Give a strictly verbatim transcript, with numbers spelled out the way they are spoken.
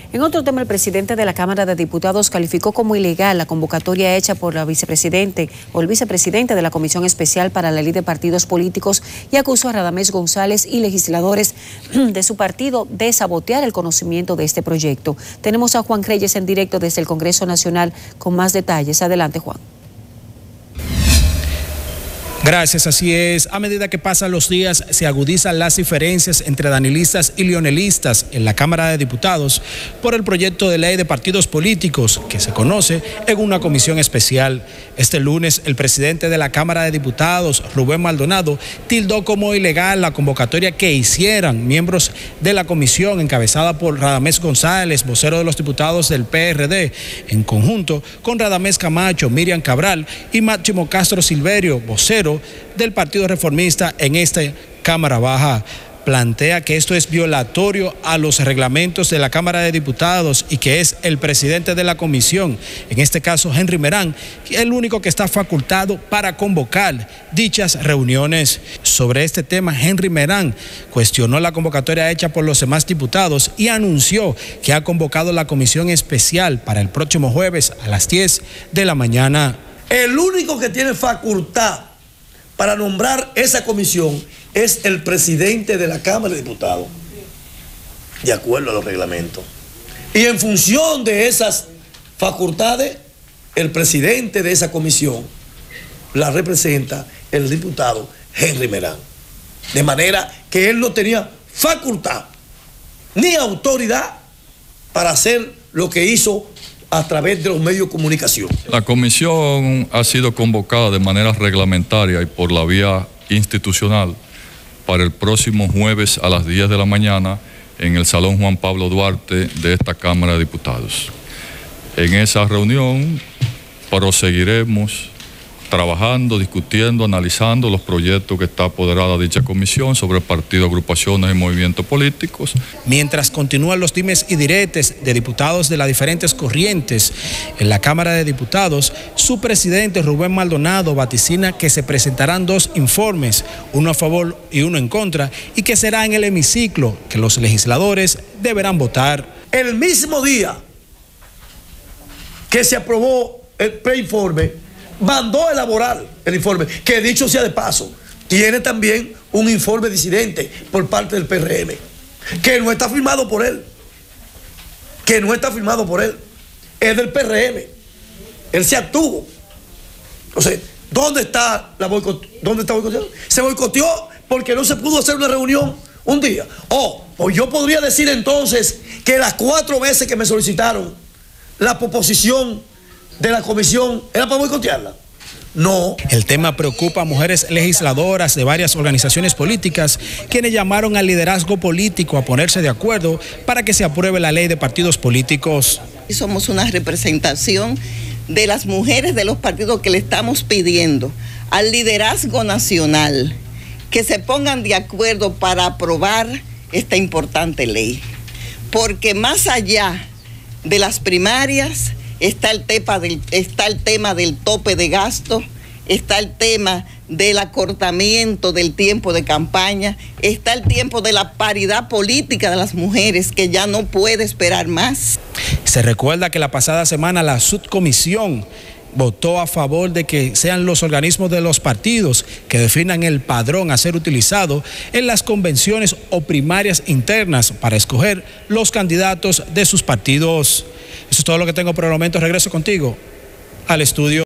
En otro tema, el presidente de la Cámara de Diputados calificó como ilegal la convocatoria hecha por la vicepresidente o el vicepresidente de la Comisión Especial para la Ley de Partidos Políticos y acusó a Radamés González y legisladores de su partido de sabotear el conocimiento de este proyecto. Tenemos a Juan Reyes en directo desde el Congreso Nacional con más detalles. Adelante, Juan. Gracias, así es. A medida que pasan los días, se agudizan las diferencias entre danilistas y leonelistas en la Cámara de Diputados por el proyecto de ley de partidos políticos que se conoce en una comisión especial. Este lunes, el presidente de la Cámara de Diputados, Rubén Maldonado, tildó como ilegal la convocatoria que hicieran miembros de la comisión encabezada por Radamés González, vocero de los diputados del P R D, en conjunto con Radamés Camacho, Miriam Cabral y Máximo Castro Silverio, vocero del Partido Reformista en esta Cámara Baja. Plantea que esto es violatorio a los reglamentos de la Cámara de Diputados y que es el presidente de la comisión, en este caso Henry Merán, el único que está facultado para convocar dichas reuniones. Sobre este tema, Henry Merán cuestionó la convocatoria hecha por los demás diputados y anunció que ha convocado la comisión especial para el próximo jueves a las diez de la mañana. El único que tiene facultad para nombrar esa comisión es el presidente de la Cámara de Diputados, de acuerdo a los reglamentos. Y en función de esas facultades, el presidente de esa comisión la representa el diputado Henry Merán. De manera que él no tenía facultad ni autoridad para hacer lo que hizo a través de los medios de comunicación. La comisión ha sido convocada de manera reglamentaria y por la vía institucional para el próximo jueves a las diez de la mañana en el Salón Juan Pablo Duarte de esta Cámara de Diputados. En esa reunión proseguiremos trabajando, discutiendo, analizando los proyectos que está apoderada dicha comisión sobre partidos, agrupaciones y movimientos políticos. Mientras continúan los dimes y diretes de diputados de las diferentes corrientes en la Cámara de Diputados, su presidente Rubén Maldonado vaticina que se presentarán dos informes, uno a favor y uno en contra, y que será en el hemiciclo que los legisladores deberán votar. El mismo día que se aprobó el preinforme, mandó a elaborar el informe, que dicho sea de paso, tiene también un informe disidente por parte del P R M, que no está firmado por él, que no está firmado por él, es del P R M, él se abstuvo. Entonces, ¿dónde está la boicot? ¿Dónde está boicoteado? Se boicoteó porque no se pudo hacer una reunión un día. Oh, pues yo podría decir entonces que las cuatro veces que me solicitaron la proposición de la comisión era para boicotearla. No. El tema preocupa a mujeres legisladoras de varias organizaciones políticas, quienes llamaron al liderazgo político a ponerse de acuerdo para que se apruebe la ley de partidos políticos. Somos una representación de las mujeres de los partidos que le estamos pidiendo al liderazgo nacional que se pongan de acuerdo para aprobar esta importante ley. Porque más allá de las primarias, Está el, tema del, está el tema del tope de gasto, está el tema del acortamiento del tiempo de campaña, está el tiempo de la paridad política de las mujeres, que ya no puede esperar más. Se recuerda que la pasada semana la subcomisión votó a favor de que sean los organismos de los partidos que definan el padrón a ser utilizado en las convenciones o primarias internas para escoger los candidatos de sus partidos. Eso es todo lo que tengo por el momento. Regreso contigo al estudio.